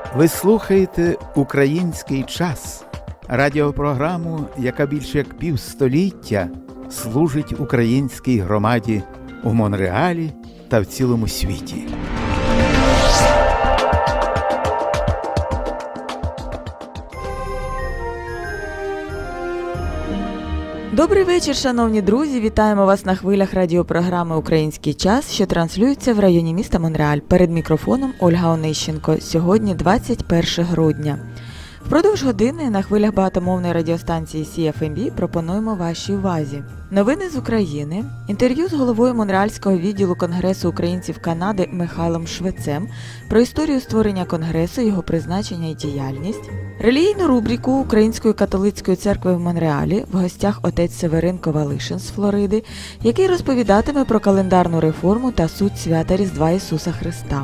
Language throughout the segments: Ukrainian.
Ви слухаєте «Український час» – радіопрограму, яка більше як півстоліття служить українській громаді у Монреалі та в цілому світі. Добрий вечір, шановні друзі! Вітаємо вас на хвилях радіопрограми «Український час», що транслюється в районі міста Монреаль. Перед мікрофоном Ольга Онищенко. Сьогодні 21 грудня. Впродовж години на хвилях багатомовної радіостанції CFMB пропонуємо вашій увазі. Новини з України, інтерв'ю з головою Монреальського відділу Конгресу українців Канади Михайлом Швецем про історію створення Конгресу, його призначення і діяльність, релігійну рубрику Української католицької церкви в Монреалі, в гостях отець Северин Ковалишин з Флориди, який розповідатиме про календарну реформу та суть свята Різдва Ісуса Христа.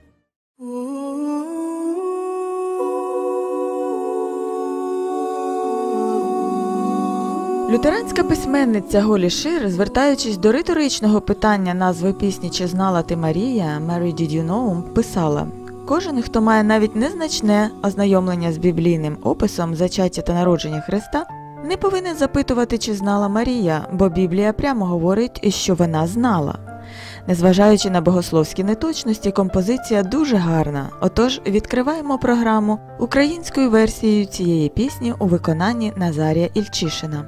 Лютеранська письменниця Голі Шир, звертаючись до риторичного питання назви пісні «Чи знала ти, Марія» «Mary, did you know?» писала: «Кожен, хто має навіть незначне ознайомлення з біблійним описом зачаття та народження Христа, не повинен запитувати, чи знала Марія, бо Біблія прямо говорить, що вона знала». Незважаючи на богословські неточності, композиція дуже гарна, отож відкриваємо програму українською версією цієї пісні у виконанні Назарія Ільчишина.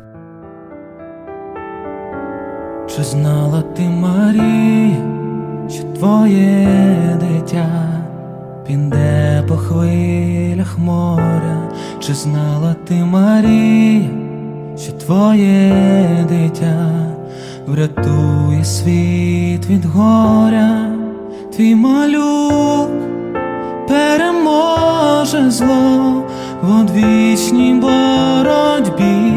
Чи знала ти, Марія, що твоє дитя піде по хвилях моря? Чи знала ти, Марія, що твоє дитя врятує світ від горя? Твій малюк переможе зло в одвічній боротьбі,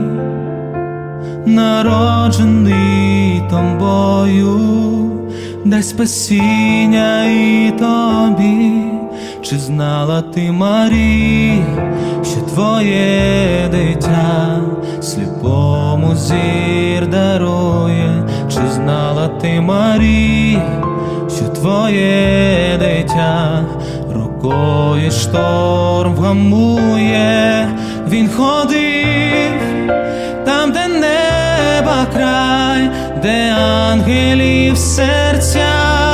народжений тобою, дасть спасіння і тобі. Чи знала ти, Марія, що твоє дитя сліпому зір дарує? Чи знала ти, Марія, що твоє дитя рукою шторм вгамує? Він ходив там, де неба край, де ангелів серця.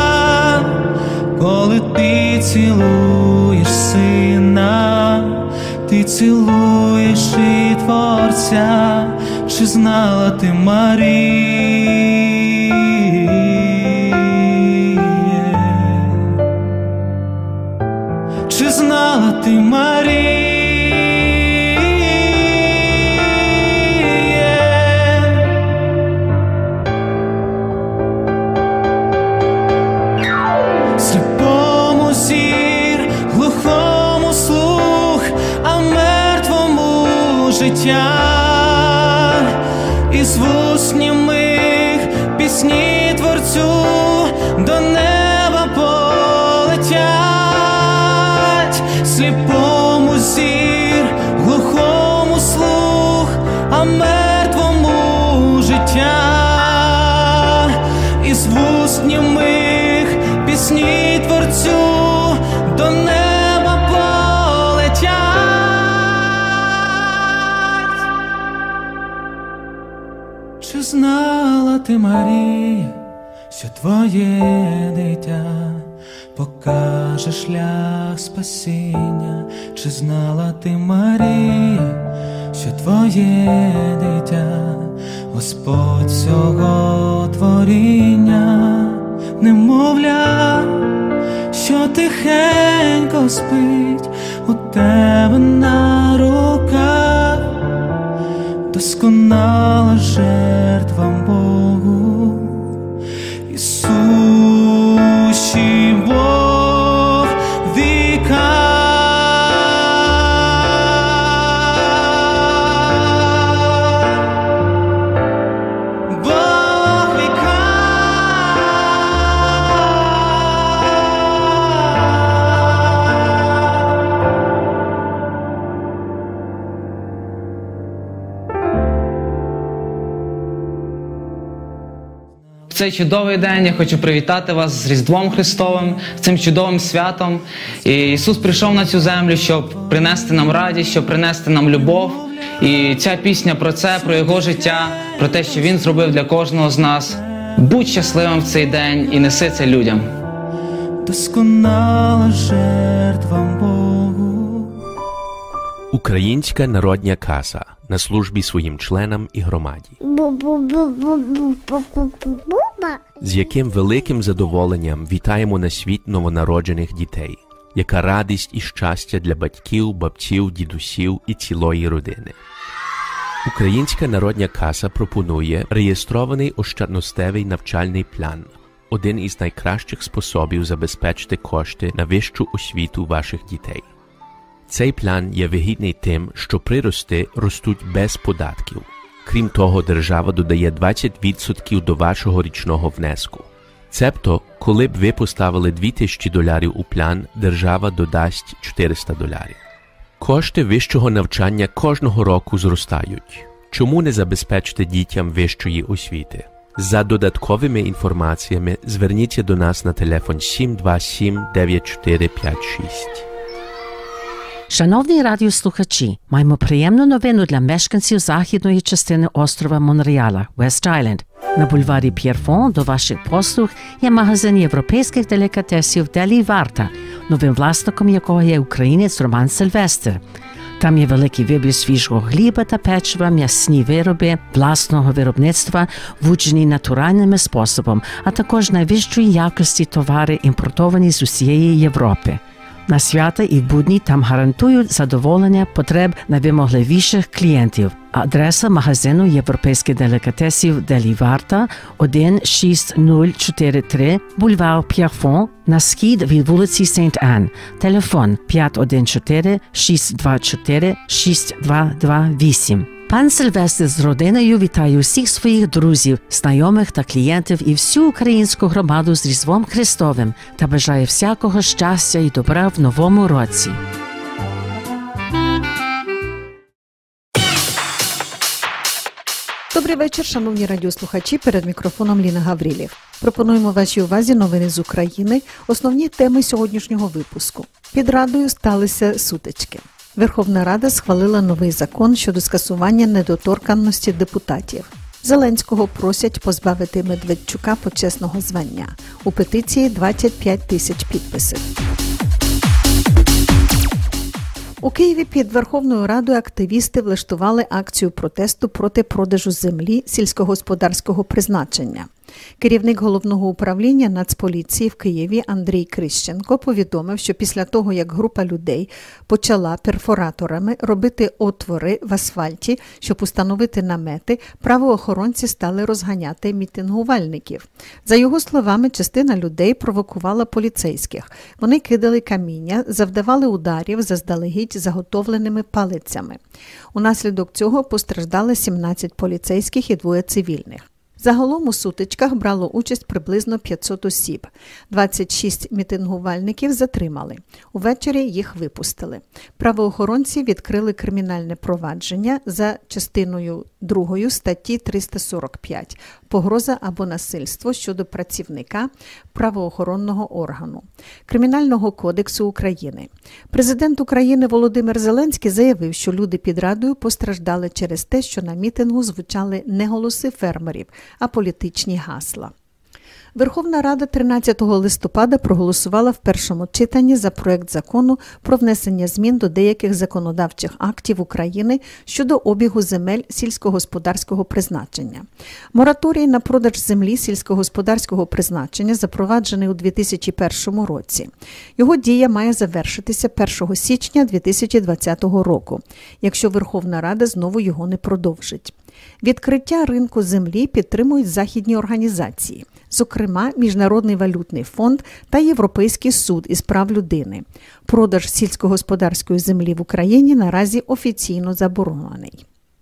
Коли ти цілуєш сина, ти цілуєш і Творця. Чи знала ти, Марія? Чи знала ти, Марія? Із вуст німих пісні Творцю до неба полетять. Сліпому зір, глухому слух, а мертвому життя. Із вуст німих пісні Творцю до неба полетять. Чи знала ти, Марія, що твоє дитя покаже шлях спасіння? Чи знала ти, Марія, що твоє дитя Господь всього творіння? Немовля, що тихенько спить у тебе на руках, досконала жертва Богу, Ісущий Бог віка. Бог віка. цей чудовий день я хочу привітати вас з Різдвом Христовим, цим чудовим святом. І Ісус прийшов на цю землю, щоб принести нам радість, щоб принести нам любов. І ця пісня про це, про Його життя, про те, що Він зробив для кожного з нас. Будь щасливим в цей день і неси це людям. Досконала жертва Богу. Українська народня каса на службі своїм членам і громаді. З яким великим задоволенням вітаємо на світ новонароджених дітей. Яка радість і щастя для батьків, бабців, дідусів і цілої родини. Українська народня каса пропонує реєстрований ощадностевий навчальний план. Один із найкращих способів забезпечити кошти на вищу освіту ваших дітей. Цей план є вигідний тим, що прирости ростуть без податків. Крім того, держава додає 20% до вашого річного внеску. Цебто, коли б ви поставили $2000 у план, держава додасть $400. Кошти вищого навчання кожного року зростають. Чому не забезпечити дітям вищої освіти? За додатковими інформаціями зверніться до нас на телефон 727-9456. Шановні радіослухачі, маємо приємну новину для мешканців західної частини острова Монреаля, Вест-Айленд. На бульварі П'єрфон до ваших послуг є магазин європейських делікатесів Делі Варта, новим власником якого є українець Роман Сильвестр. Там є великий вибір свіжого хліба та печива, м'ясні вироби власного виробництва, вуджені натуральним способом, а також найвищої якості товари, імпортовані з усієї Європи. На свята і в будні там гарантують задоволення потреб найвимогливіших клієнтів. Адреса магазину європейських делікатесів Делі Варта 16043 бульвар П'єрфон на схід від вулиці Сент-Ан. Телефон 514-624-6228. Пан Сильвестр з родиною вітає усіх своїх друзів, знайомих та клієнтів і всю українську громаду з Різдвом Христовим та бажає всякого щастя і добра в новому році. Добрий вечір, шановні радіослухачі, перед мікрофоном Ліна Гаврилів. Пропонуємо вашій увазі новини з України, основні теми сьогоднішнього випуску. Під Радою сталися сутички. Верховна Рада схвалила новий закон щодо скасування недоторканності депутатів. Зеленського просять позбавити Медведчука почесного звання. У петиції 25 тисяч підписів. У Києві під Верховною Радою активісти влаштували акцію протесту проти продажу землі сільськогосподарського призначення. Керівник Головного управління Нацполіції в Києві Андрій Крищенко повідомив, що після того, як група людей почала перфораторами робити отвори в асфальті, щоб установити намети, правоохоронці стали розганяти мітингувальників. За його словами, частина людей провокувала поліцейських. Вони кидали каміння, завдавали ударів заздалегідь заготовленими палицями. Унаслідок цього постраждали 17 поліцейських і 2 цивільних. Загалом у сутичках брало участь приблизно 500 осіб. 26 мітингувальників затримали. Увечері їх випустили. Правоохоронці відкрили кримінальне провадження за частиною 2 статті 345 «Погроза або насильство щодо працівника правоохоронного органу» Кримінального кодексу України. Президент України Володимир Зеленський заявив, що люди під Радою постраждали через те, що на мітингу звучали не голоси фермерів, а політичні гасла. Верховна Рада 13 листопада проголосувала в першому читанні за проект закону про внесення змін до деяких законодавчих актів України щодо обігу земель сільськогосподарського призначення. Мораторій на продаж землі сільськогосподарського призначення запроваджений у 2001 році. Його дія має завершитися 1 січня 2020 року, якщо Верховна Рада знову його не продовжить. Відкриття ринку землі підтримують західні організації, зокрема Міжнародний валютний фонд та Європейський суд із прав людини. Продаж сільськогосподарської землі в Україні наразі офіційно заборонений.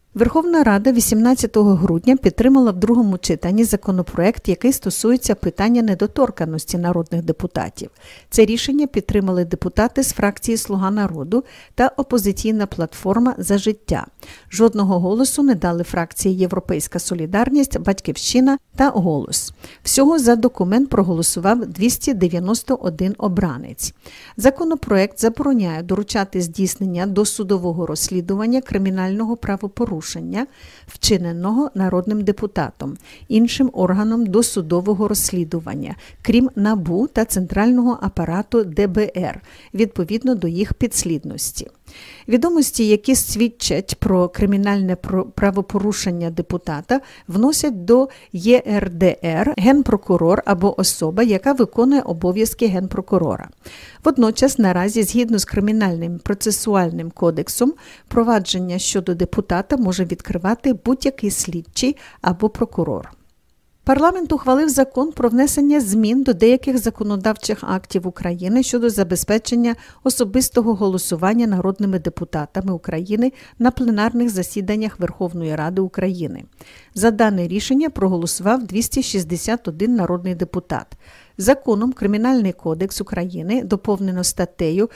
Верховна Рада 18 грудня підтримала в другому читанні законопроект, який стосується питання недоторканності народних депутатів. Це рішення підтримали депутати з фракції «Слуга народу» та опозиційна платформа «За життя». Жодного голосу не дали фракції «Європейська солідарність», «Батьківщина» та «Голос». Всього за документ проголосував 291 обранець. Законопроект забороняє доручати здійснення досудового розслідування кримінального правопорушення, вчиненого народним депутатом, іншим органом досудового розслідування, крім НАБУ та Центрального апарату ДБР, відповідно до їх підслідності. Відомості, які свідчать про кримінальне правопорушення депутата, вносять до ЄРДР генпрокурор або особа, яка виконує обов'язки генпрокурора. Водночас, наразі, згідно з Кримінальним процесуальним кодексом, провадження щодо депутата може відкривати будь-який слідчий або прокурор. Парламент ухвалив закон про внесення змін до деяких законодавчих актів України щодо забезпечення особистого голосування народними депутатами України на пленарних засіданнях Верховної Ради України. За дане рішення проголосував 261 народний депутат. Законом Кримінальний кодекс України доповнено статтею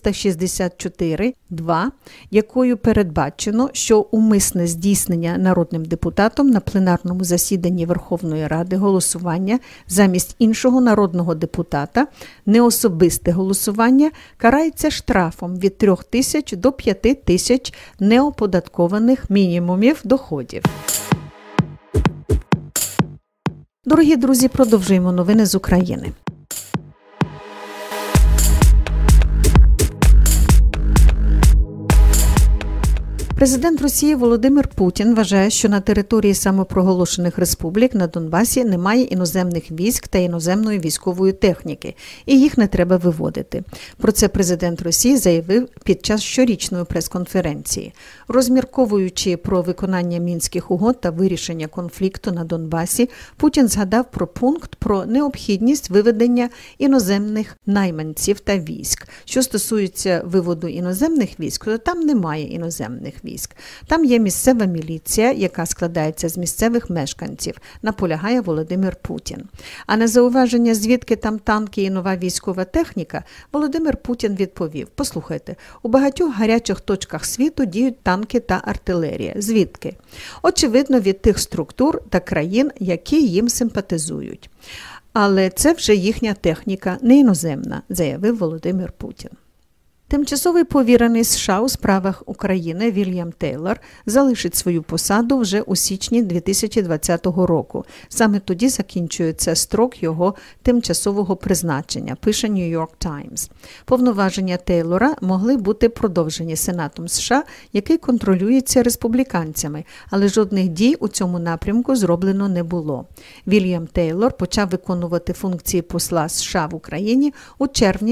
364.2, якою передбачено, що умисне здійснення народним депутатом на пленарному засіданні Верховної Ради голосування замість іншого народного депутата, неособисте голосування, карається штрафом від 3 тисяч до 5 тисяч неоподаткованих мінімумів доходів. Дорогі друзі, продовжуємо новини з України. Президент Росії Володимир Путін вважає, що на території самопроголошених республік на Донбасі немає іноземних військ та іноземної військової техніки, і їх не треба виводити. Про це президент Росії заявив під час щорічної прес-конференції. Розмірковуючи про виконання Мінських угод та вирішення конфлікту на Донбасі, Путін згадав про пункт про необхідність виведення іноземних найманців та військ. Що стосується виводу іноземних військ, то там немає іноземних військ. Там є місцева міліція, яка складається з місцевих мешканців, наполягає Володимир Путін. А на зауваження, звідки там танки і нова військова техніка, Володимир Путін відповів: послухайте, у багатьох гарячих точках світу діють танки та артилерія. Звідки? Очевидно, від тих структур та країн, які їм симпатизують. Але це вже їхня техніка, не іноземна, заявив Володимир Путін. Тимчасовий повірений США у справах України Вільям Тейлор залишить свою посаду вже у січні 2020 року. Саме тоді закінчується строк його тимчасового призначення, пише New York Times. Повноваження Тейлора могли бути продовжені Сенатом США, який контролюється республіканцями, але жодних дій у цьому напрямку зроблено не було. Вільям Тейлор почав виконувати функції посла США в Україні у червні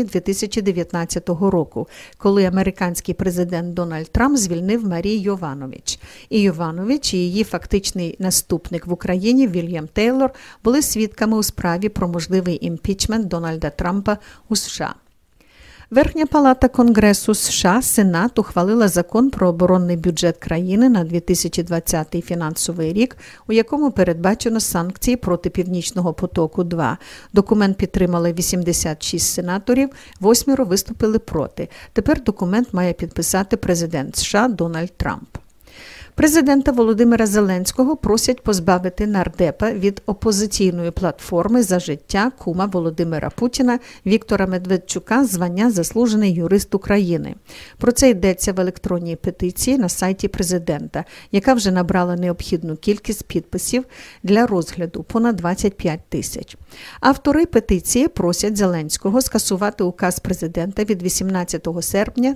2019 року, коли американський президент Дональд Трамп звільнив Марію Йованович. І Йованович, і її фактичний наступник в Україні Вільям Тейлор були свідками у справі про можливий імпічмент Дональда Трампа у США. Верхня палата Конгресу США, Сенат, ухвалила закон про оборонний бюджет країни на 2020 фінансовий рік, у якому передбачено санкції проти Північного потоку-2. Документ підтримали 86 сенаторів, 8 виступили проти. Тепер документ має підписати президент США Дональд Трамп. Президента Володимира Зеленського просять позбавити нардепа від опозиційної платформи «За життя» кума Володимира Путіна Віктора Медведчука звання «Заслужений юрист України». Про це йдеться в електронній петиції на сайті президента, яка вже набрала необхідну кількість підписів для розгляду – понад 25 тисяч. Автори петиції просять Зеленського скасувати указ президента від 18 серпня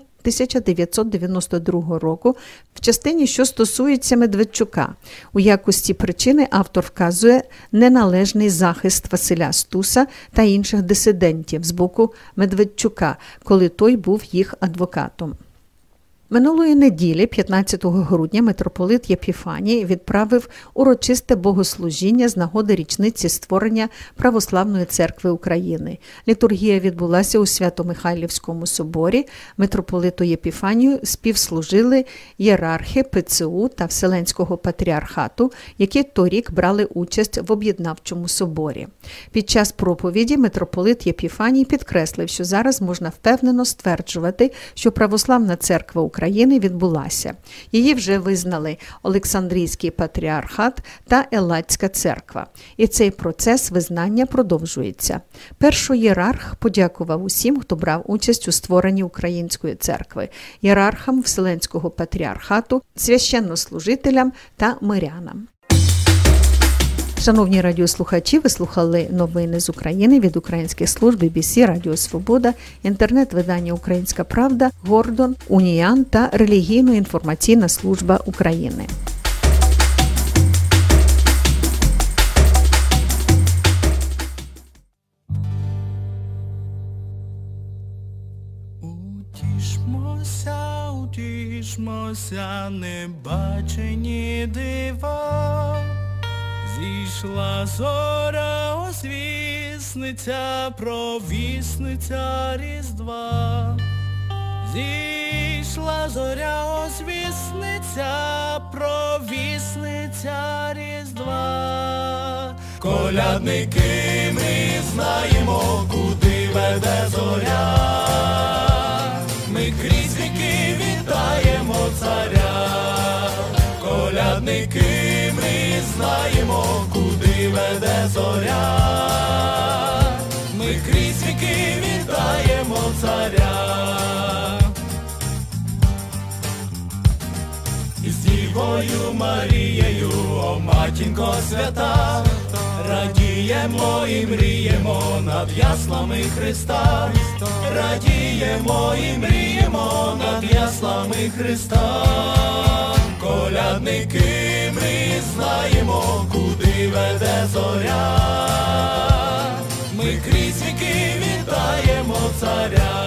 1992 року в частині, що стосується Медведчука. У якості причини автор вказує неналежний захист Василя Стуса та інших дисидентів з боку Медведчука, коли той був їх адвокатом. Минулої неділі, 15 грудня, митрополит Єпіфаній відправив урочисте богослужіння з нагоди річниці створення Православної церкви України. Літургія відбулася у Свято-Михайлівському соборі. Митрополиту Єпіфанію співслужили ієрархи ПЦУ та Вселенського патріархату, які торік брали участь в об'єднавчому соборі. Під час проповіді митрополит Єпіфаній підкреслив, що зараз можна впевнено стверджувати, що Православна церква України відбулася. Її вже визнали Олександрійський патріархат та Елладська церква. І цей процес визнання продовжується. Перший ієрарх подякував усім, хто брав участь у створенні Української церкви, ієрархам Вселенського патріархату, священнослужителям та мирянам. Шановні радіослухачі, ви слухали новини з України від українських служб BBC, Радіо Свобода, інтернет-видання «Українська правда», Гордон, Уніан та релігійно-інформаційна служба України. Утішмося, небачені дива. Зійшла зоря, озвісниця, провісниця Різдва. Зійшла зоря, озвісниця, провісниця Різдва. Колядники, ми знаємо, куди веде зоря. Ми крізь віки вітаємо царя. Колядники, ми знаємо, куди веде зоря. Ми крізь віки вітаємо царя. Із Дівою Марією, о матінко свята, радіємо і мріємо над яслами Христа. Радіємо і мріємо над яслами Христа. Колядники, ми знаємо, куди веде зоря. Ми крізь віки вітаємо царя.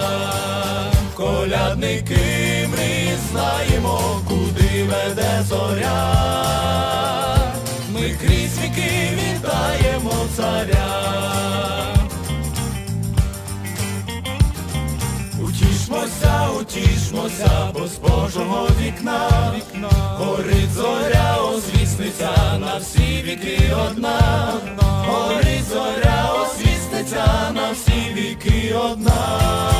Колядники, ми знаємо, куди веде зоря. Ми крізь віки вітаємо царя. Утішмося, утішмося, бо з Божого вікна горить зоря, озвісниця, на всі віки одна. Горить зоря, озвісниця, на всі віки одна.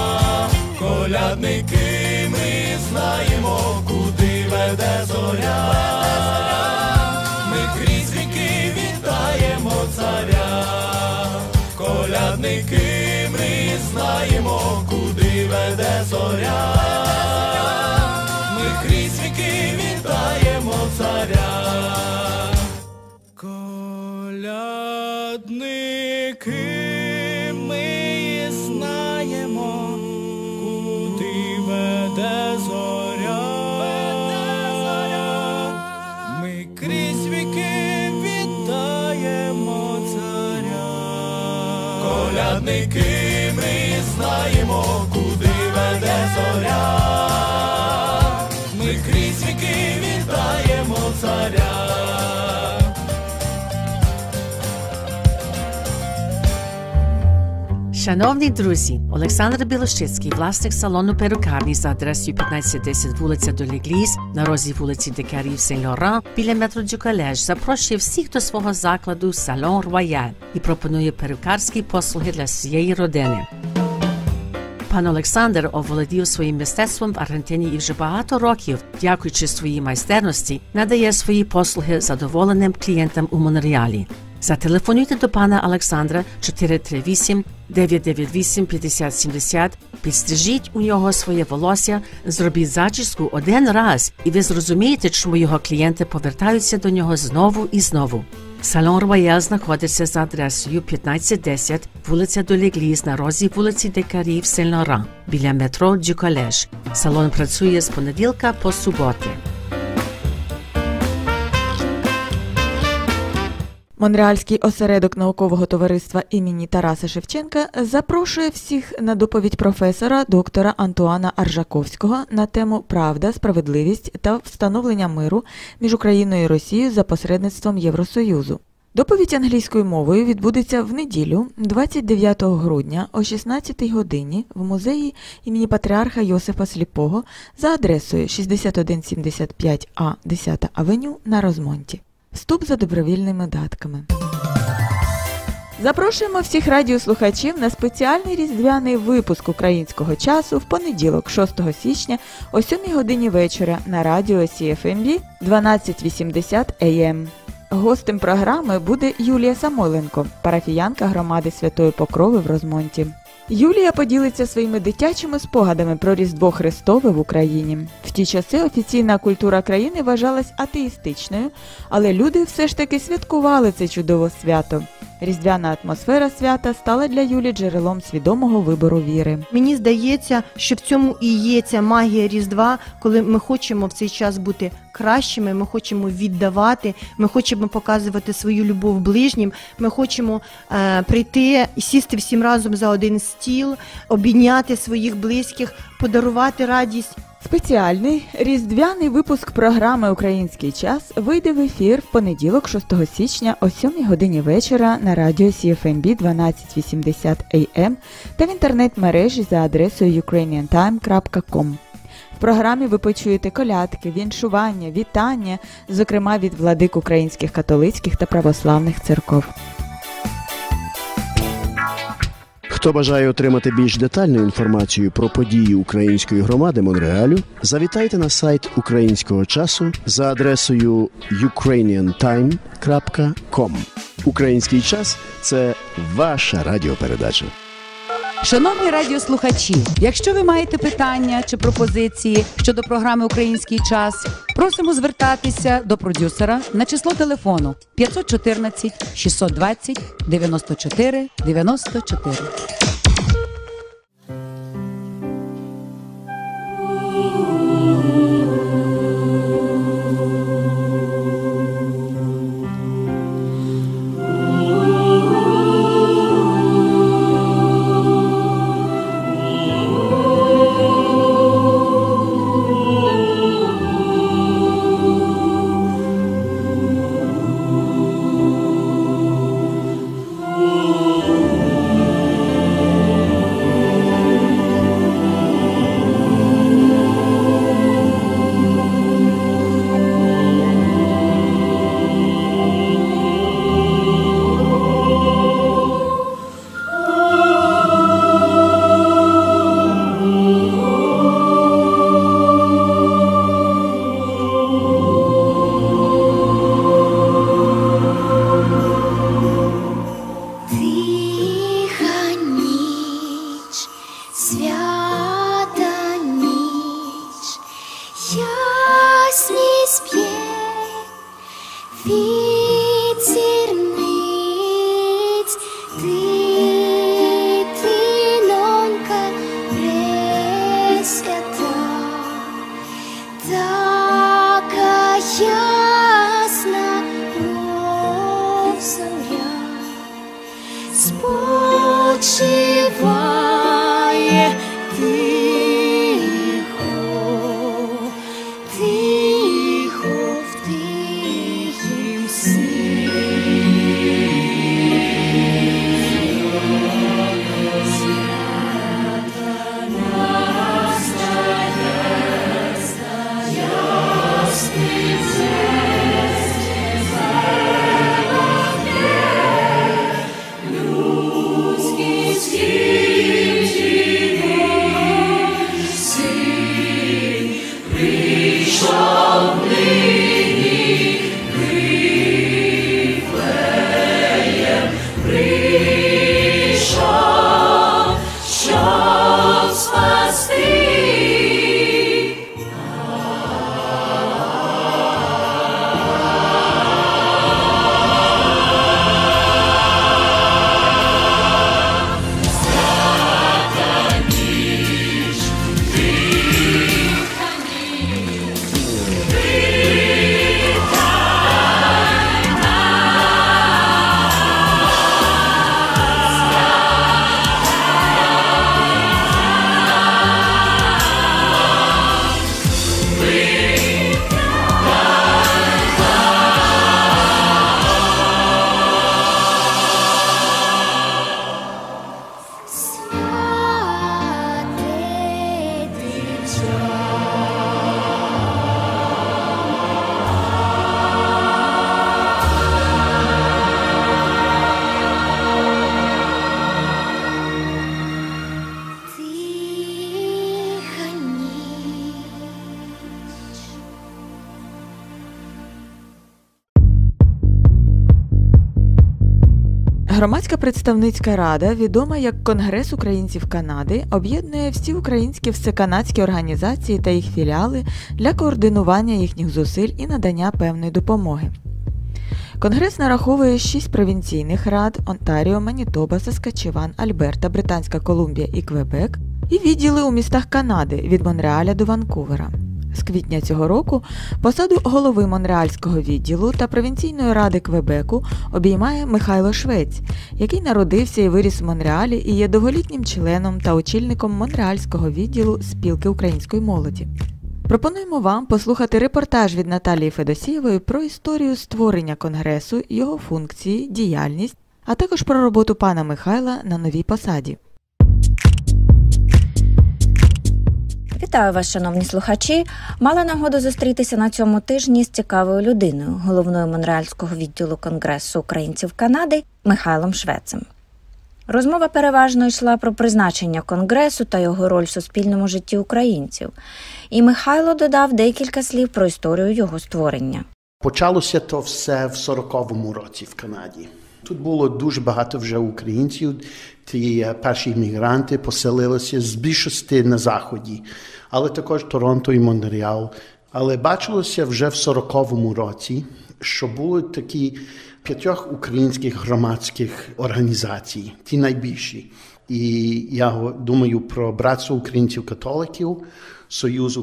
Колядники, ми знаємо, куди веде зоря. Ми крізь віки вітаємо царя. Колядники, ми знаємо, куди веде зоря. Ми крізь віки вітаємо царя. Колядники, ми знаємо, куди веде зоря. Ми крізь віки вітаємо царя. Колядники, ми знаємо, куди веде зоря. Ми крізь віки вітаємо царя. Шановні друзі, Олександр Білощицький, власник салону перукарні за адресою 1510 вулиця Долегліз на розі вулиці Декарів Сен-Лоран біля метро Дюкалеж, запрошує всіх до свого закладу «Салон Рояль» і пропонує перукарські послуги для всієї родини. Пан Олександр оволодів своїм мистецтвом в Аргентині і вже багато років, дякуючи своїй майстерності, надає свої послуги задоволеним клієнтам у Монреалі. Зателефонуйте до пана Олександра 438-998-5070, підстрижіть у нього своє волосся, зробіть зачіску один раз, і ви зрозумієте, чому його клієнти повертаються до нього знову і знову. Салон Рояль знаходиться за адресою 1510, вулиця Долегліз на розі вулиці Декарів Сен-Лоран, біля метро Дюкалеж. Салон працює з понеділка по суботи. Монреальський осередок наукового товариства імені Тараса Шевченка запрошує всіх на доповідь професора доктора Антуана Аржаковського на тему «Правда, справедливість та встановлення миру між Україною і Росією за посередництвом Євросоюзу». Доповідь англійською мовою відбудеться в неділю, 29 грудня о 16 годині в музеї імені Патріарха Йосифа Сліпого за адресою 6175А 10 авеню на Розмонті. Вступ за добровільними датками. Запрошуємо всіх радіослухачів на спеціальний різдвяний випуск «Українського часу» в понеділок, 6 січня о 7 годині вечора на радіо CFMB 1280 AM. Гостем програми буде Юлія Самойленко, парафіянка громади Святої Покрови в Розмонті. Юлія поділиться своїми дитячими спогадами про Різдво Христове в Україні. В ті часи офіційна культура країни вважалась атеїстичною, але люди все ж таки святкували це чудове свято. Різдвяна атмосфера свята стала для Юлі джерелом свідомого вибору віри. Мені здається, що в цьому і є ця магія Різдва, коли ми хочемо в цей час бути кращими, ми хочемо віддавати, ми хочемо показувати свою любов ближнім, ми хочемо прийти і сісти всім разом за один стіл, обійняти своїх близьких, подарувати радість. Спеціальний різдвяний випуск програми «Український час» вийде в ефір в понеділок, 6 січня о 7 годині вечора на радіо CFMB 1280 AM та в інтернет-мережі за адресою ukrainiantime.com. В програмі ви почуєте колядки, віншування, вітання, зокрема від владик українських католицьких та православних церков. Хто бажає отримати більш детальну інформацію про події української громади Монреалю, завітайте на сайт «Українського часу» за адресою ukrainiantime.com. «Український час» – це ваша радіопередача. Шановні радіослухачі, якщо ви маєте питання чи пропозиції щодо програми «Український час», просимо звертатися до продюсера на число телефону 514 620 94 94. Спочиває тихо, тихо в тихім сні. Свята настає, ясний людський світ. Громадська представницька рада, відома як Конгрес українців Канади, об'єднує всі українські всеканадські організації та їх філіали для координування їхніх зусиль і надання певної допомоги. Конгрес нараховує 6 провінційних рад – Онтаріо, Манітоба, Саскачеван, Альберта, Британська Колумбія і Квебек – і відділи у містах Канади від Монреаля до Ванкувера. З квітня цього року посаду голови Монреальського відділу та провінційної ради Квебеку обіймає Михайло Швець, який народився і виріс в Монреалі і є довголітнім членом та очільником Монреальського відділу Спілки української молоді. Пропонуємо вам послухати репортаж від Наталії Федосієвої про історію створення Конгресу, його функції, діяльність, а також про роботу пана Михайла на новій посаді. Вітаю вас, шановні слухачі! Мала нагоду зустрітися на цьому тижні з цікавою людиною, головною Монреальського відділу Конгресу українців Канади Михайлом Швецем. Розмова переважно йшла про призначення Конгресу та його роль в суспільному житті українців. І Михайло додав декілька слів про історію його створення. Почалося то все в 40-му році в Канаді. Тут було дуже багато вже українців, ті перші іммігранти поселилися з більшості на Заході, але також Торонто і Монреал. Але бачилося вже в 40-му році, що були такі 5 українських громадських організацій, ті найбільші. І я думаю про Братство українців-католиків, Союз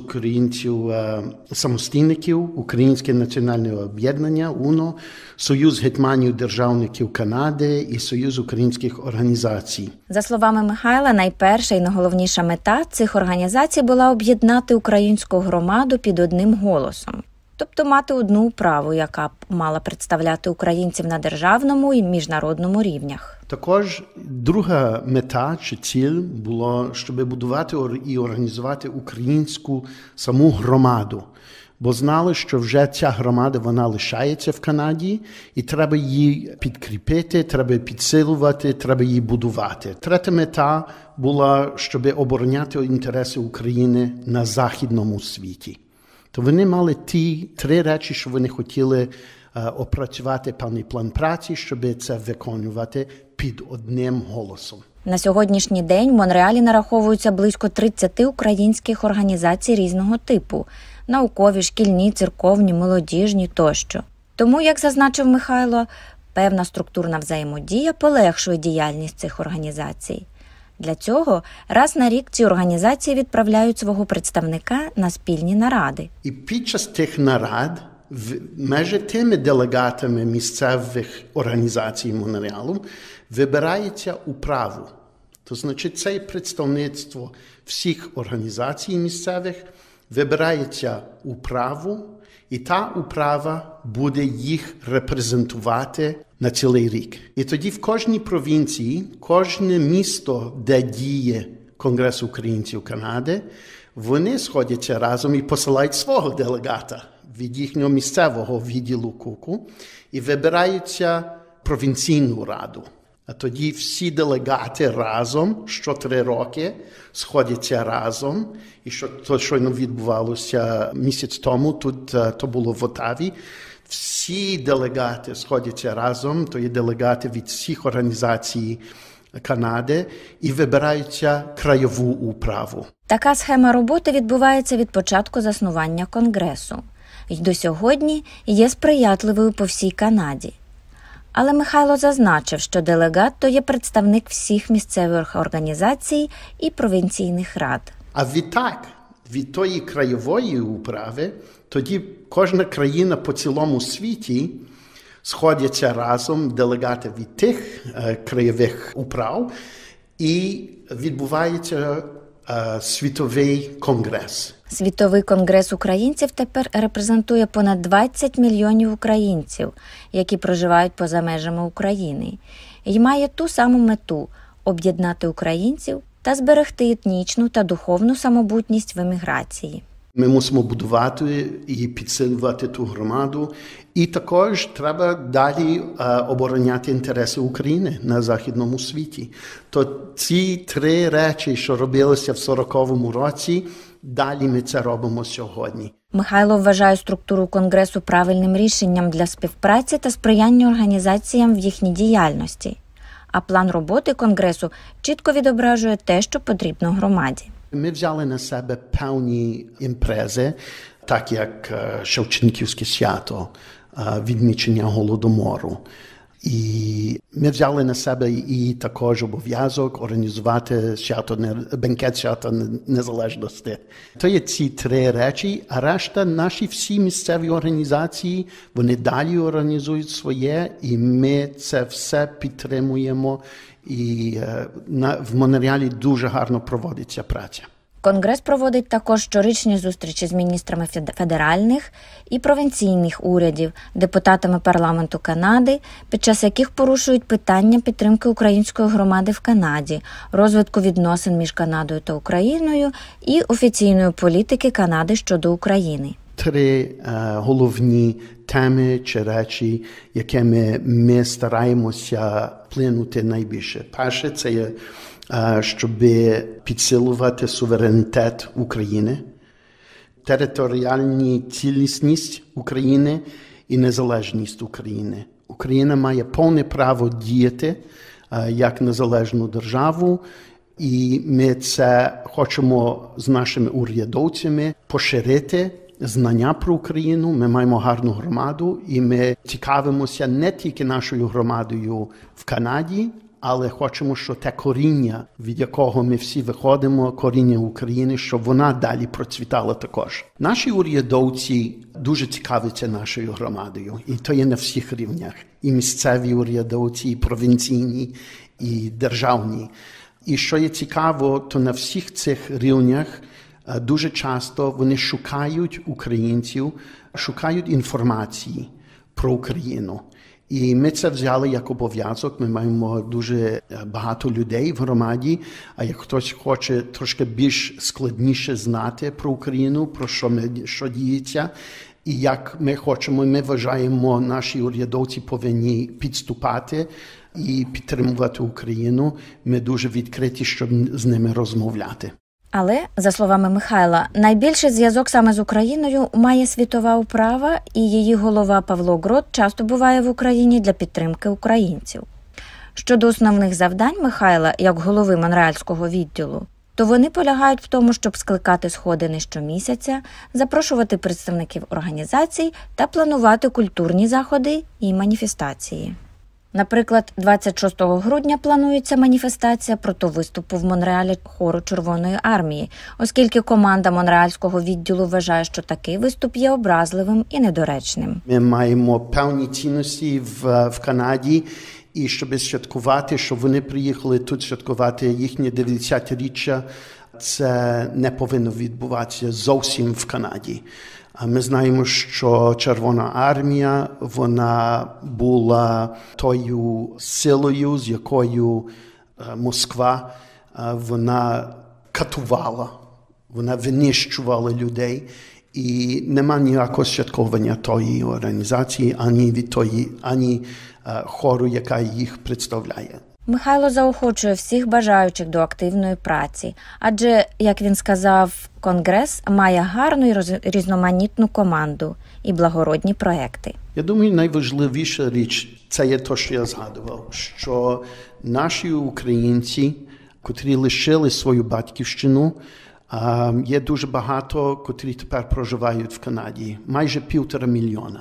українців-самостійників, Українське національне об'єднання УНО, Союз гетьманів-державників Канади і Союз українських організацій. За словами Михайла, найперша і найголовніша мета цих організацій була об'єднати українську громаду під одним голосом. Тобто мати одну управу, яка б мала представляти українців на державному і міжнародному рівнях. Також друга мета чи ціль було, щоб будувати і організувати українську саму громаду. Бо знали, що вже ця громада, вона лишається в Канаді, і треба її підкріпити, треба підсилувати, треба її будувати. Третя мета була, щоб обороняти інтереси України на західному світі. То вони мали ті 3 речі, що вони хотіли опрацювати певний план праці, щоб це виконувати під одним голосом. На сьогоднішній день в Монреалі нараховуються близько 30 українських організацій різного типу – наукові, шкільні, церковні, молодіжні тощо. Тому, як зазначив Михайло, певна структурна взаємодія полегшує діяльність цих організацій. Для цього раз на рік ці організації відправляють свого представника на спільні наради. І під час тих нарад між тими делегатами місцевих організацій Монреалу вибирається управу. То значить, це представництво всіх організацій місцевих вибирається управу, і та управа буде їх репрезентувати на цілий рік. І тоді в кожній провінції, кожне місто, де діє Конгрес українців Канади, вони сходяться разом і посилають свого делегата від їхнього місцевого відділу КУКу і вибираються провінційну раду. А тоді всі делегати разом, що 3 роки, сходяться разом. І що то щойно відбувалося місяць тому, тут то було в Отаві. Всі делегати сходяться разом, то є делегати від всіх організацій Канади, і вибираються краєву управу. Така схема роботи відбувається від початку заснування Конгресу. І до сьогодні є сприятливою по всій Канаді. Але Михайло зазначив, що делегат – то є представник всіх місцевих організацій і провінційних рад. А відтак, від тої краєвої управи, тоді кожна країна по цілому світі сходяться разом, делегати від тих краєвих управ, і відбувається світовий конгрес. Світовий конгрес українців тепер репрезентує понад 20 мільйонів українців, які проживають поза межами України, і має ту саму мету – об'єднати українців та зберегти етнічну та духовну самобутність в еміграції. Ми мусимо будувати і підсилювати ту громаду. І також треба далі обороняти інтереси України на західному світі. То ці 3 речі, що робилися в 40-му році, далі ми це робимо сьогодні. Михайло вважає структуру Конгресу правильним рішенням для співпраці та сприяння організаціям в їхній діяльності. а план роботи Конгресу чітко відображує те, що потрібно громаді. Ми взяли на себе певні імпрези, так як Шевченківське свято, відмічення Голодомору. І ми взяли на себе і також обов'язок організувати бенкет свята Незалежності. То є ці три речі, а решта наші всі місцеві організації, вони далі організують своє, і ми це все підтримуємо. І в Монреалі дуже гарно проводиться праця. Конгрес проводить також щорічні зустрічі з міністрами федеральних і провінційних урядів, депутатами парламенту Канади, під час яких порушують питання підтримки української громади в Канаді, розвитку відносин між Канадою та Україною і офіційної політики Канади щодо України. Три головні теми чи речі, якими ми стараємося вплинути найбільше. Перше – це є щоб підсилювати суверенітет України, територіальну цілісність України і незалежність України. Україна має повне право діяти як незалежну державу, і ми це хочемо з нашими урядовцями поширити знання про Україну. Ми маємо гарну громаду, і ми цікавимося не тільки нашою громадою в Канаді, але хочемо, що те коріння, від якого ми всі виходимо, коріння України, щоб вона далі процвітала також. Наші урядовці дуже цікавляться нашою громадою, і то є на всіх рівнях. І місцеві урядовці, і провінційні, і державні. І що є цікаво, то на всіх цих рівнях дуже часто вони шукають українців, шукають інформації про Україну. І ми це взяли як обов'язок. Ми маємо дуже багато людей в громаді, а як хтось хоче трошки більш складніше знати про Україну, про що діється, і як ми хочемо, ми вважаємо, наші урядовці повинні підступати і підтримувати Україну. Ми дуже відкриті, щоб з ними розмовляти. Але, за словами Михайла, найбільший зв'язок саме з Україною має світова управа, і її голова Павло Грот часто буває в Україні для підтримки українців. Щодо основних завдань Михайла, як голови Монреальського відділу, то вони полягають в тому, щоб скликати сходини щомісяця, запрошувати представників організацій та планувати культурні заходи і маніфестації. Наприклад, 26 грудня планується маніфестація проти виступу в Монреалі хору Червоної армії, оскільки команда Монреальського відділу вважає, що такий виступ є образливим і недоречним. Ми маємо певні цінності в Канаді, і щоб святкувати, щоб вони приїхали тут святкувати їхнє 90-річчя, це не повинно відбуватися зовсім в Канаді. Ми знаємо, що Червона армія, вона була тою силою, з якою Москва, вона катувала, вона винищувала людей. І нема ніякого святкування тої організації, ані хору, яка їх представляє. Михайло заохочує всіх бажаючих до активної праці, адже, як він сказав, Конгрес має гарну і різноманітну команду і благородні проекти. Я думаю, найважливіша річ – це є те, що я згадував, що наші українці, котрі лишили свою батьківщину, є дуже багато, котрі тепер проживають в Канаді, майже 1,5 мільйона.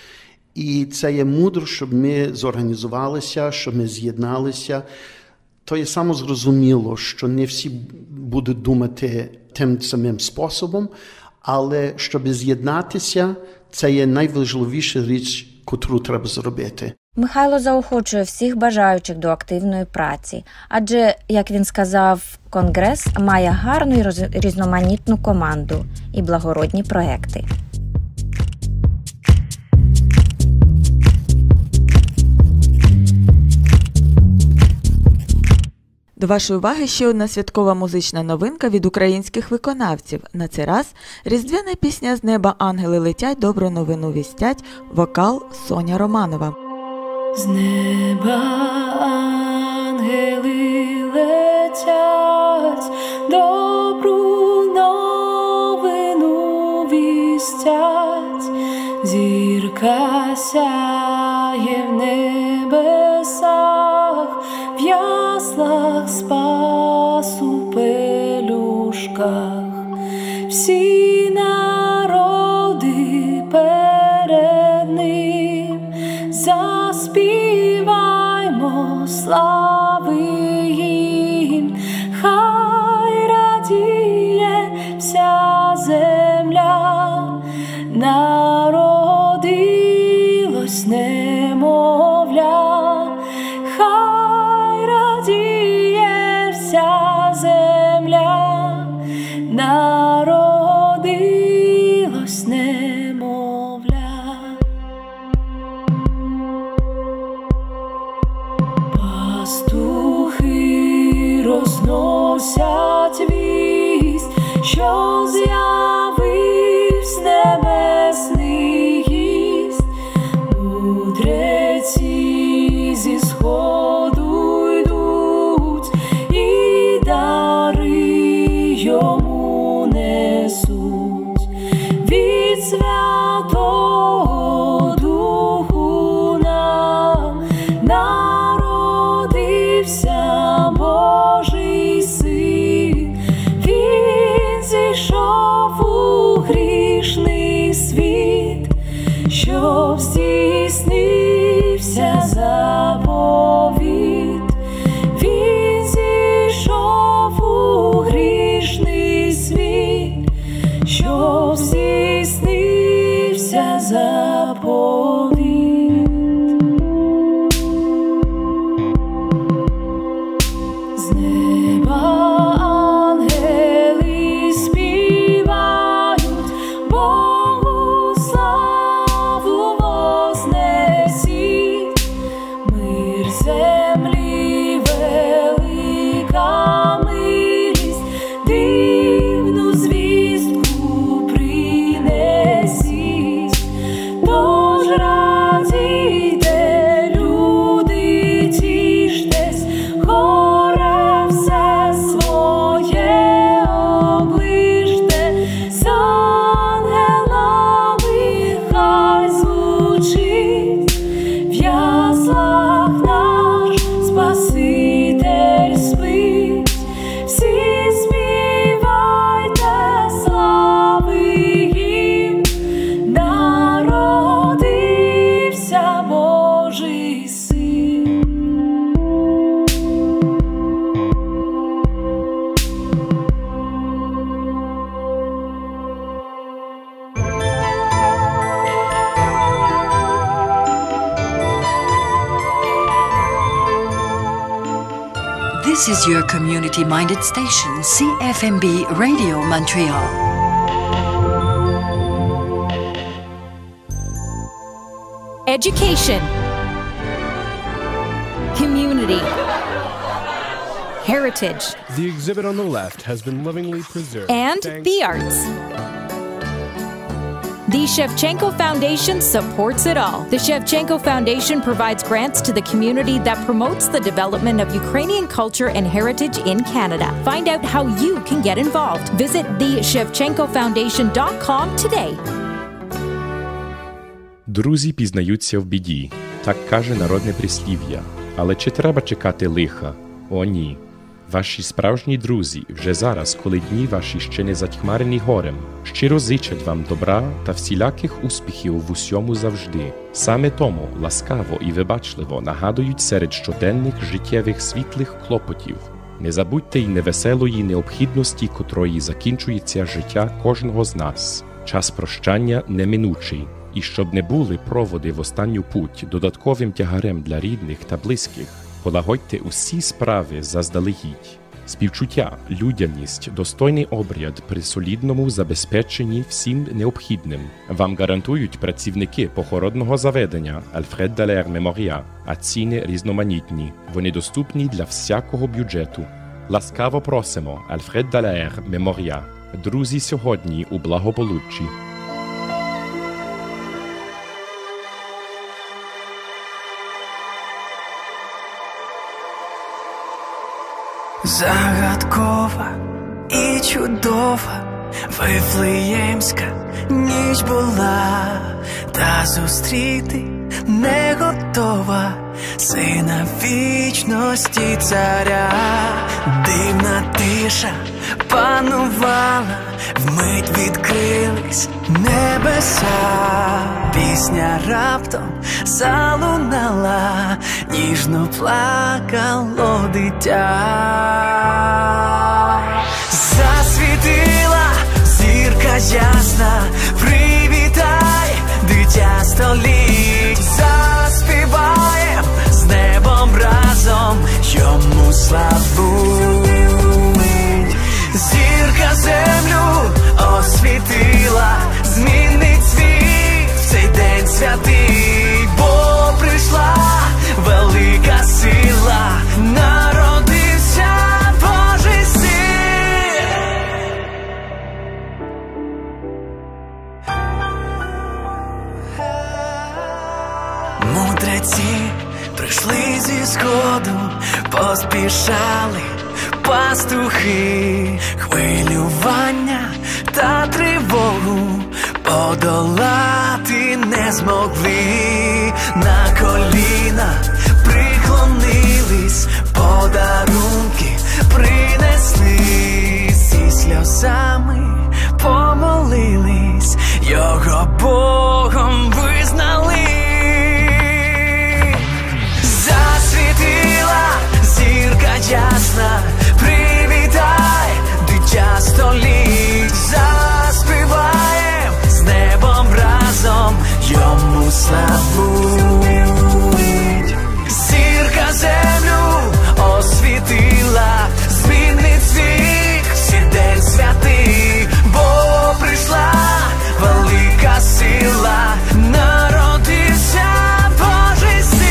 І це є мудро, щоб ми зорганізувалися, щоб ми з'єдналися. То є самозрозуміло, що не всі будуть думати тим самим способом, але щоб з'єднатися, це є найважливіша річ, котру треба зробити. Михайло заохочує всіх бажаючих до активної праці, адже, як він сказав, Конгрес має гарну і різноманітну команду і благородні проекти. До вашої уваги ще одна святкова музична новинка від українських виконавців. На цей раз різдвяна пісня «З неба ангели летять, добру новину вістять», вокал Соня Романова. З неба ангели летять, добру новину вістять, зірка сяє в небесах, в спасу пелюшках. Всі народи перед ним, заспіваймо слави їм, хай радіє вся земля, народилось немовля, хай радіє вся земля, народилось немовля. Пастухи розносять вість, що з'явився небесний гість. Мудреці зі сходу йдуть і дари йому несуть. Від Святого Духу нам народився Божий Син. Він зійшов у грішний світ, щоб здійснився заповіт. Він зійшов у грішний світ, щоб здійснився заповіт. З неба ангели співають, Богу славу вознесіть. Мир землі, велика милість, дивну звістку принесіть. Тож радійте, люди, тіштесь, горе все своє оближте. З ангелами хай звучить, в яслах наш Спаситель спить. Всі співайте слави їм, народився Божий Син. This is your community-minded station, CFMB Radio Montreal. Education, community, heritage, The exhibit on the left has been lovingly preserved. and the arts. The Shevchenko Foundation supports it all. The Shevchenko Foundation provides grants to the community that promotes the development of Ukrainian culture and heritage in Canada. Find out how you can get involved. Visit theshevchenkofoundation.com today. Друзі пізнаються в біді, так каже народне прислів'я. Але чи треба чекати лиха? О, ні. Ваші справжні друзі вже зараз, коли дні ваші ще не затьмарені горем, щиро зичать вам добра та всіляких успіхів в усьому завжди. Саме тому ласкаво і вибачливо нагадують серед щоденних життєвих світлих клопотів. Не забудьте й невеселої необхідності, котрої закінчується життя кожного з нас. Час прощання неминучий. І щоб не були проводи в останню путь додатковим тягарем для рідних та близьких, полагодьте усі справи заздалегідь. Співчуття, людяність, достойний обряд при солідному забезпеченні всім необхідним вам гарантують працівники похоронного заведення Alfred Dallaire Memoria, а ціни різноманітні. Вони доступні для всякого бюджету. Ласкаво просимо Alfred Dallaire Memoria. Друзі сьогодні у благополуччі. Загадкова і чудова Вифлеємська ніч була, та зустріти не готова Сина вічності царя, дивна тиша панувала, вмить відкрились небеса, пісня раптом залунала, ніжно плакало дитя. Засвітила зірка ясна, привітай, дитя століть, заспіваєм з небом разом, йому славу. Зірка землю освітила, змінить світ в цей день святий, бо прийшла велика сила, народився Божий син. Мудреці прийшли зі сходу, поспішали пастухи, хвилювання та тривогу подолати не змогли. На коліна приклонились, подарунки принесли, зі сльозами помолились, його Богом визнали. Засвітила зірка ясна, привітай, дитя століть, заспіваєм з небом разом, йому славу. Зірка землю освітила, змінить світ в цей день святий, бо прийшла велика сила, народився Божий син.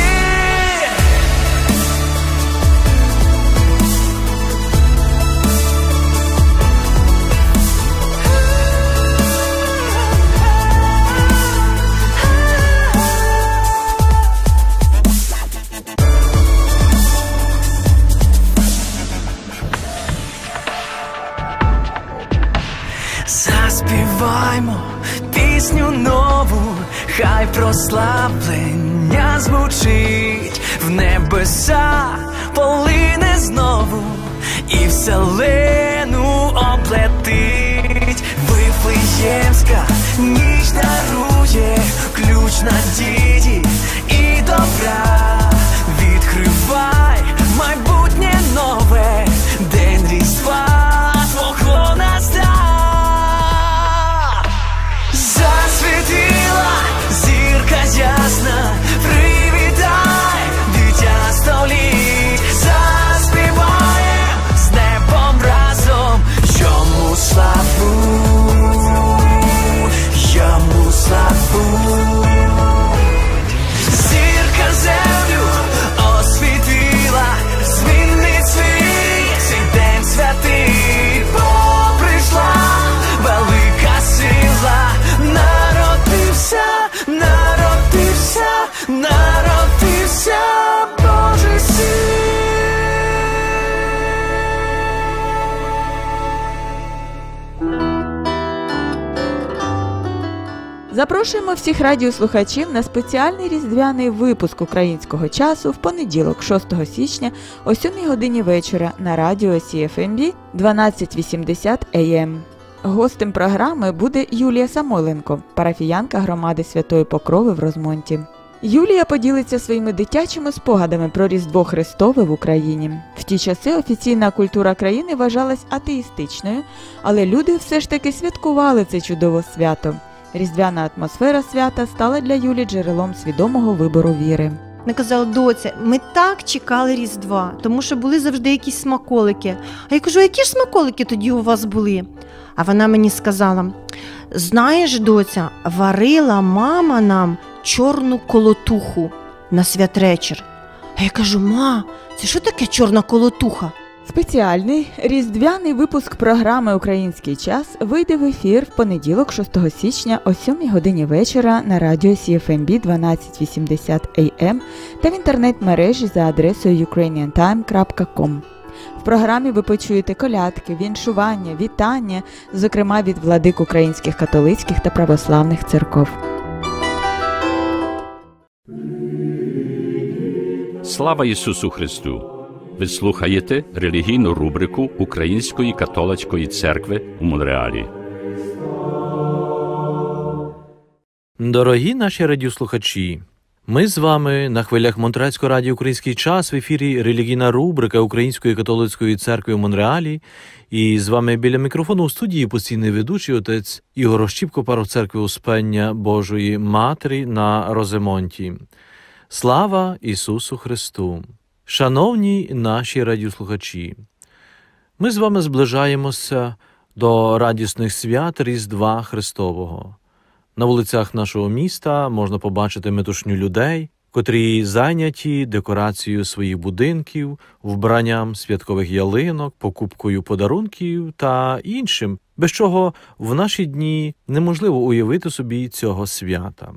Заспіваймо пісню нову, хай прославлення звучить, в небеса полине знову і вселену оплетить. Вифлеємська ніч дарує ключ надії і добра. Відкривай майбутнє нове, день Різдва твого настав. Засвітила зірка ясна, привітай, дитя століть, заспіваєм з небом разом, йому славу, йому славу. Зірка землю освітила, змінить світ цей день святий, бо прийшла велика сила, народився, народився, народився Божий син. Запрошуємо всіх радіослухачів на спеціальний різдвяний випуск українського часу в понеділок, 6 січня о 7 годині вечора на радіо CFMB 1280 AM. Гостем програми буде Юлія Самойленко, парафіянка громади Святої Покрови в Розмонті. Юлія поділиться своїми дитячими спогадами про Різдво Христове в Україні. В ті часи офіційна культура країни вважалась атеїстичною, але люди все ж таки святкували це чудове свято. Різдвяна атмосфера свята стала для Юлі джерелом свідомого вибору віри. Вона казала: доця, ми так чекали Різдва, тому що були завжди якісь смаколики. А я кажу: які ж смаколики тоді у вас були? А вона мені сказала: знаєш, доця, варила мама нам чорну колотуху на святвечір. А я кажу: ма, це що таке чорна колотуха? Спеціальний різдвяний випуск програми «Український час» вийде в ефір в понеділок, 6 січня о 7 годині вечора на радіо CFMB 1280 AM та в інтернет-мережі за адресою ukrainiantime.com. В програмі ви почуєте колядки, віншування, вітання, зокрема від владик українських католицьких та православних церков. Слава Ісусу Христу! Ви слухаєте релігійну рубрику Української католицької церкви у Монреалі. Дорогі наші радіослухачі, ми з вами на хвилях Монреальського радіо «Український час» в ефірі релігійна рубрика Української католицької церкви у Монреалі. І з вами біля мікрофону у студії постійний ведучий отець Ігор Ощіпко, парох церкви Успення Божої Матері на Роземонті. Слава Ісусу Христу! Шановні наші радіослухачі, ми з вами зближаємося до радісних свят Різдва Христового. На вулицях нашого міста можна побачити метушню людей, котрі зайняті декорацією своїх будинків, вбранням святкових ялинок, покупкою подарунків та іншим, без чого в наші дні неможливо уявити собі цього свята.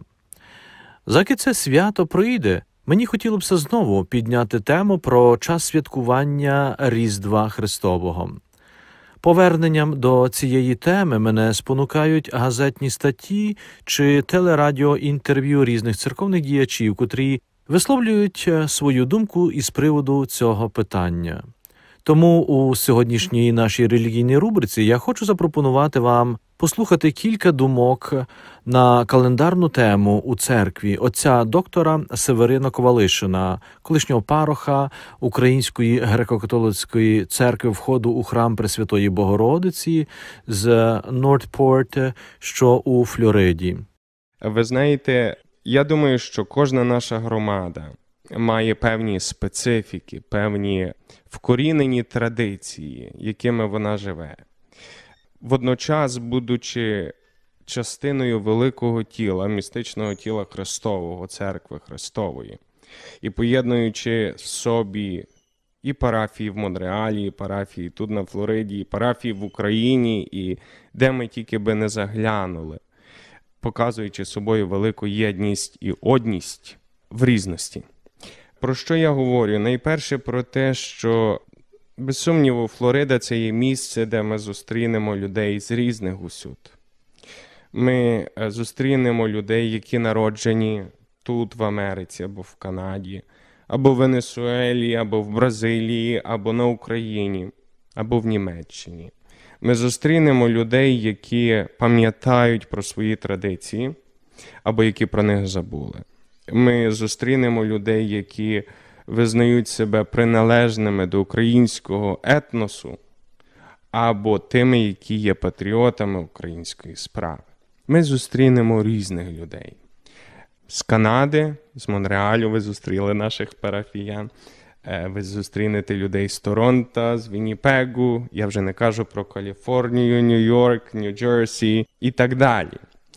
Заки це свято прийде, мені хотілося б знову підняти тему про час святкування Різдва Христового. Поверненням до цієї теми мене спонукають газетні статті чи телерадіоінтерв'ю різних церковних діячів, котрі висловлюють свою думку із приводу цього питання. Тому у сьогоднішній нашій релігійній рубриці я хочу запропонувати вам послухати кілька думок на календарну тему у церкві отця доктора Северина Ковалишина, колишнього пароха Української греко-католицької церкви входу у храм Пресвятої Богородиці з Нортпорт, що у Флориді. Ви знаєте, я думаю, що кожна наша громада має певні специфіки, певні вкорінені традиції, якими вона живе. Водночас, будучи частиною великого тіла, містичного тіла Христового, Церкви Христової, і поєднуючи в собі і парафії в Монреалі, і парафії тут на Флориді, і парафії в Україні, і де ми тільки би не заглянули, показуючи собою велику єдність і одність в різності. Про що я говорю? Найперше про те, що, без сумніву, Флорида – це є місце, де ми зустрінемо людей з різних усюд. Ми зустрінемо людей, які народжені тут, в Америці, або в Канаді, або в Венесуелі, або в Бразилії, або на Україні, або в Німеччині. Ми зустрінемо людей, які пам'ятають про свої традиції, або які про них забули. Ми зустрінемо людей, які визнають себе приналежними до українського етносу, або тими, які є патріотами української справи. Ми зустрінемо різних людей. З Канади, з Монреалю ви зустріли наших парафіян, ви зустрінете людей з Торонто, з Вінніпегу, я вже не кажу про Каліфорнію, Нью-Йорк, Нью-Джерсі і так далі.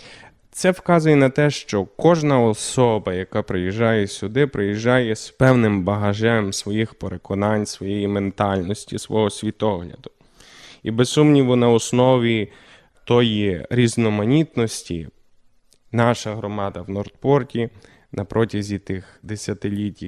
Це вказує на те, що кожна особа, яка приїжджає сюди, приїжджає з певним багажем своїх переконань, своєї ментальності, свого світогляду. І без сумніву на основі тої різноманітності наша громада в Нортпорті на протязі тих десятиліть,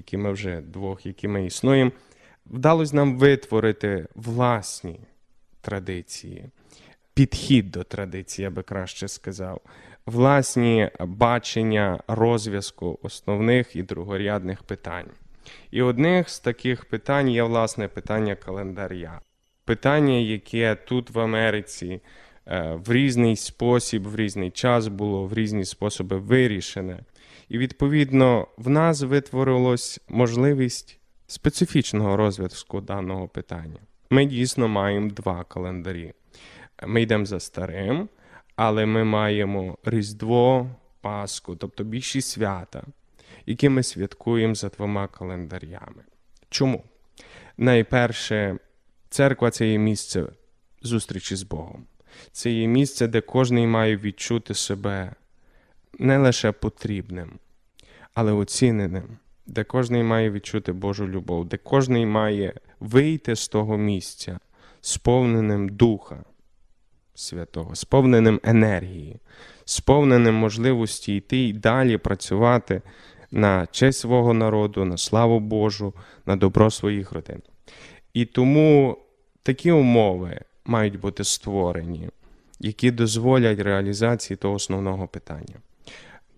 які ми існуємо, вдалося нам витворити власні традиції, підхід до традиції, я би краще сказав, власні бачення розв'язку основних і другорядних питань. І одних з таких питань є, власне, питання календаря. Питання, яке тут в Америці в різний спосіб, в різний час було, в різні способи вирішене. І, відповідно, в нас витворилась можливість специфічного розв'язку даного питання. Ми дійсно маємо два календарі. Ми йдемо за старим, але ми маємо Різдво, Пасху, тобто більші свята, які ми святкуємо за двома календарями. Чому? Найперше, церква – це є місце зустрічі з Богом. Це є місце, де кожен має відчути себе не лише потрібним, але оціненим, де кожен має відчути Божу любов, де кожен має вийти з того місця сповненим Духа Святого, сповненим енергії, сповненим можливості йти і далі працювати на честь свого народу, на славу Божу, на добро своїх родин. І тому такі умови мають бути створені, які дозволять реалізації того основного питання.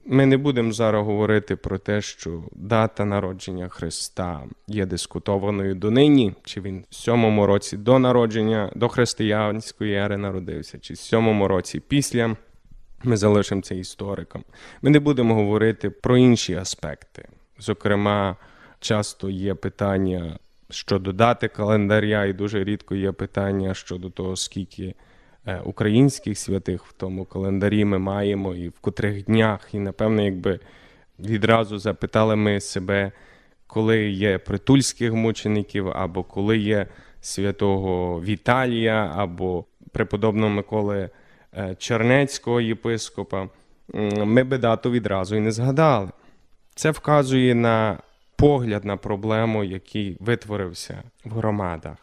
Ми не будемо зараз говорити про те, що дата народження Христа є дискутованою донині, чи він в 7-му році до народження, до християнської ери народився, чи в 7-му році після. Ми залишимо це історикам. Ми не будемо говорити про інші аспекти. Зокрема, часто є питання щодо дати календаря, і дуже рідко є питання щодо того, скільки українських святих в тому календарі ми маємо і в котрих днях. І, напевно, якби відразу запитали ми себе, коли є притульських мучеників, або коли є святого Віталія, або преподобного Миколи Чернецького єпископа, ми би дату відразу і не згадали. Це вказує на погляд на проблему, який витворився в громадах.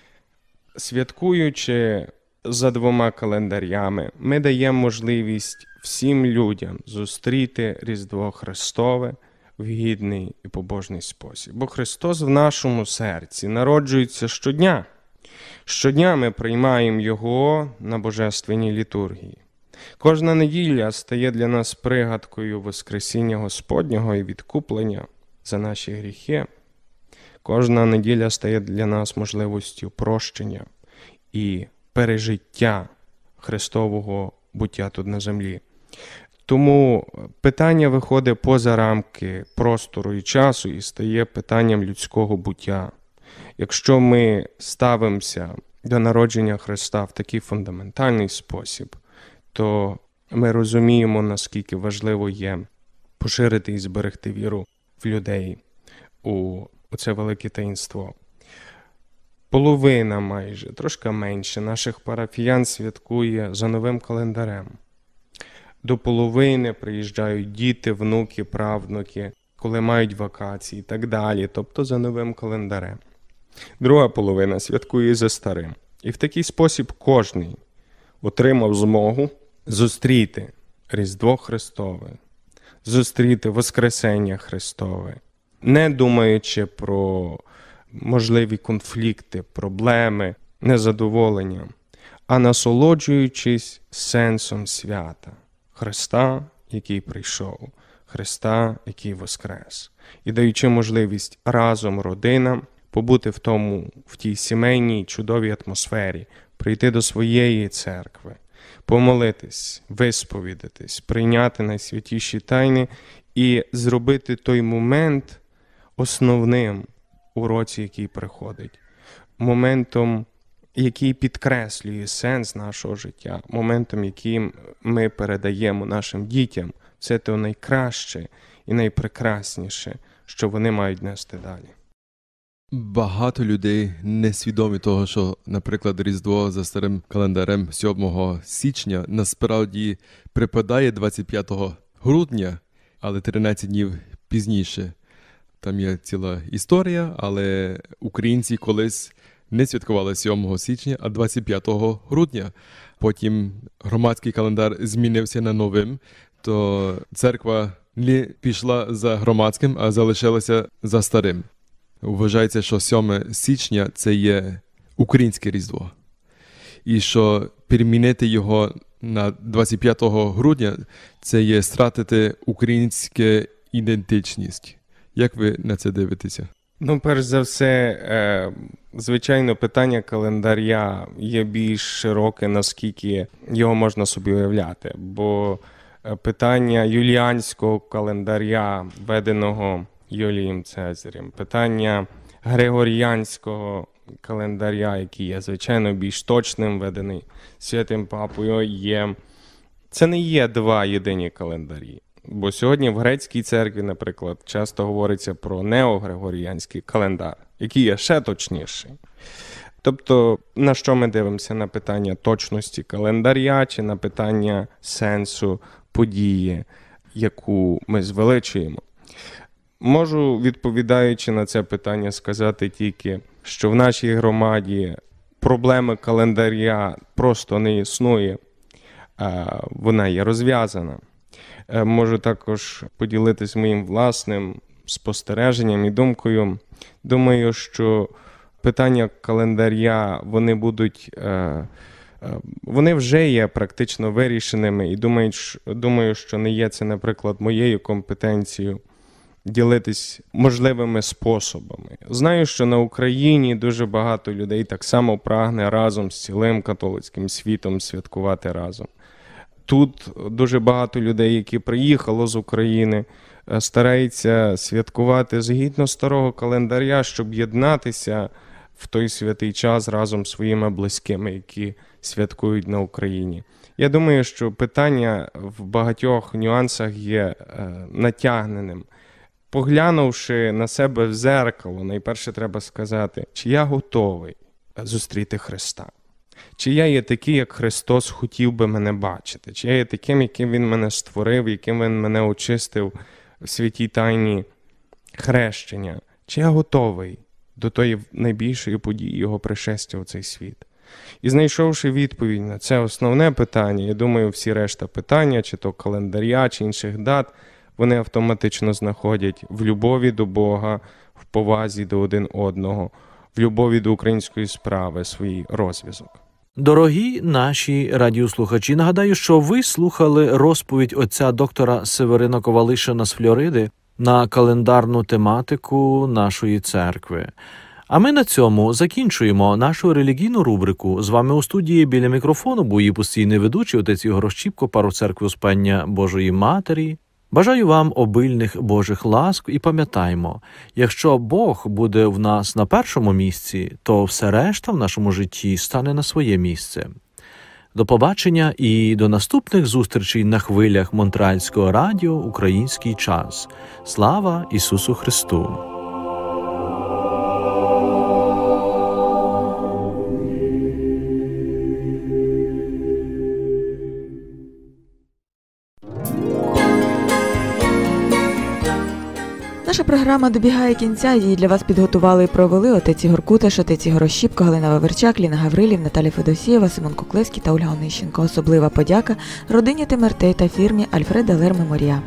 Святкуючи за 2 календарями, ми даємо можливість всім людям зустріти Різдво Христове в гідний і побожний спосіб. Бо Христос в нашому серці народжується щодня. Щодня ми приймаємо Його на божественній літургії. Кожна неділя стає для нас пригадкою Воскресіння Господнього і відкуплення за наші гріхи. Кожна неділя стає для нас можливістю прощення і пережиття Христового буття тут на землі. Тому питання виходить поза рамки простору і часу і стає питанням людського буття. Якщо ми ставимося до народження Христа в такий фундаментальний спосіб, то ми розуміємо, наскільки важливо є поширити і зберегти віру в людей у це велике таїнство. Половина майже, трошки менше, наших парафіян святкує за новим календарем. До половини приїжджають діти, внуки, правнуки, коли мають вакації і так далі, тобто за новим календарем. Друга половина святкує за старим. І в такий спосіб кожний отримав змогу зустріти Різдво Христове, зустріти Воскресення Христове, не думаючи про можливі конфлікти, проблеми, незадоволення, а насолоджуючись сенсом свята Христа, який прийшов, Христа, який воскрес, і даючи можливість разом родинам побути в тій сімейній чудовій атмосфері, прийти до своєї церкви, помолитись, висповідатись, прийняти найсвятіші тайни і зробити той момент основним у році, який приходить. Моментом, який підкреслює сенс нашого життя, моментом, яким ми передаємо нашим дітям все те найкраще і найпрекрасніше, що вони мають нести далі. Багато людей не свідомі того, що, наприклад, Різдво за старим календарем 7 січня насправді припадає 25 грудня, але 13 днів пізніше. Там є ціла історія, але українці колись не святкували 7 січня, а 25 грудня. Потім громадський календар змінився на новим, то церква не пішла за громадським, а залишилася за старим. Вважається, що 7 січня – це є українське Різдво. І що перемінити його на 25 грудня – це є стратити українську ідентичність. Як ви на це дивитеся? Перш за все, звичайно, питання календаря є більш широке, наскільки його можна собі уявляти. Бо питання юліанського календаря, введеного Юлієм Цезарем, питання григоріанського календаря, який є, звичайно, більш точним, введений Святим Папою, це не є 2 єдині календарі. Бо сьогодні в грецькій церкві, наприклад, часто говориться про неогригоріанський календар, який є ще точніший. Тобто, на що ми дивимося? На питання точності календаря чи на питання сенсу події, яку ми звеличуємо? Можу, відповідаючи на це питання, сказати тільки, що в нашій громаді проблеми календаря просто не існує, а вона є розв'язана. Можу також поділитись моїм власним спостереженням і думкою. Думаю, що питання календаря, вони будуть вони вже є практично вирішеними і думаю, що не є це, наприклад, моєю компетенцією ділитись можливими способами. Знаю, що на Україні дуже багато людей так само прагне разом з цілим католицьким світом святкувати разом. Тут дуже багато людей, які приїхало з України, стараються святкувати згідно старого календаря, щоб єднатися в той святий час разом з своїми близькими, які святкують на Україні. Я думаю, що питання в багатьох нюансах є натягненим. Поглянувши на себе в дзеркало, найперше треба сказати, чи я готовий зустріти Христа? Чи я є такий, як Христос хотів би мене бачити? Чи я є таким, яким Він мене створив, яким Він мене очистив в святій тайні хрещення? Чи я готовий до тої найбільшої події Його пришестя у цей світ? І знайшовши відповідь на це основне питання, я думаю, всі решта питання, чи то календаря, чи інших дат, вони автоматично знаходять в любові до Бога, в повазі до один одного, в любові до української справи свій розв'язок. Дорогі наші радіослухачі, нагадаю, що ви слухали розповідь отця доктора Северина Ковалишина з Флориди на календарну тематику нашої церкви. А ми на цьому закінчуємо нашу релігійну рубрику. З вами у студії біля мікрофону був її постійний ведучий отець Ігор Ощіпко, пару церкви Успення Божої Матері. Бажаю вам обильних Божих ласк і пам'ятаймо, якщо Бог буде в нас на першому місці, то все решта в нашому житті стане на своє місце. До побачення і до наступних зустрічей на хвилях Монреальського радіо «Український час». Слава Ісусу Христу! Наша програма добігає кінця, її для вас підготували і провели отець Ігор Куташ, отець Ігор Ощіпко, Галина Ваверчак, Ліна Гаврилів, Наталія Федосієва, Симон Куклевський та Ольга Онищенко. Особлива подяка родині Тимертей та фірмі Альфреда Лер Меморіа.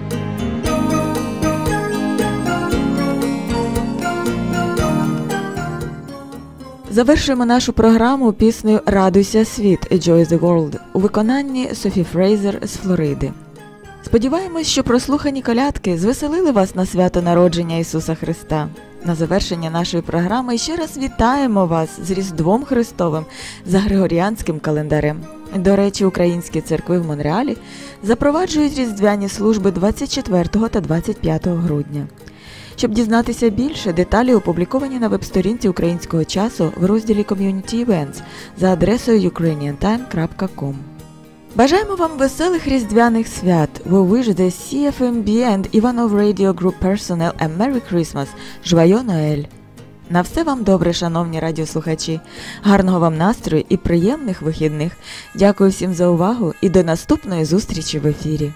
Завершуємо нашу програму піснею «Радуйся, світ» «Enjoy the World» у виконанні Софі Фрейзер з Флориди. Сподіваємось, що прослухані колядки звеселили вас на свято народження Ісуса Христа. На завершення нашої програми ще раз вітаємо вас з Різдвом Христовим за Григоріанським календарем. До речі, українські церкви в Монреалі запроваджують різдвяні служби 24 та 25 грудня. Щоб дізнатися більше, деталі опубліковані на веб-сторінці українського часу в розділі Community Events за адресою ukrainiantime.com. Бажаємо вам веселих різдвяних свят. We wish the CFMB and Ivanov Radio Group personnel a Merry Christmas. Joyeux Noël. На все вам добре, шановні радіослухачі. Гарного вам настрою і приємних вихідних. Дякую всім за увагу і до наступної зустрічі в ефірі.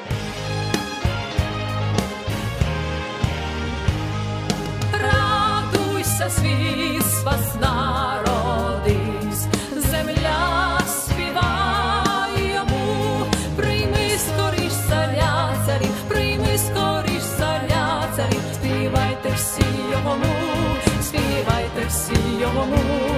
Радуйся, світ спас народився, земля співає йому. Прийми скоріш царя царів, прийми скоріш царя царів. Співайте всі йому, співайте всі йому.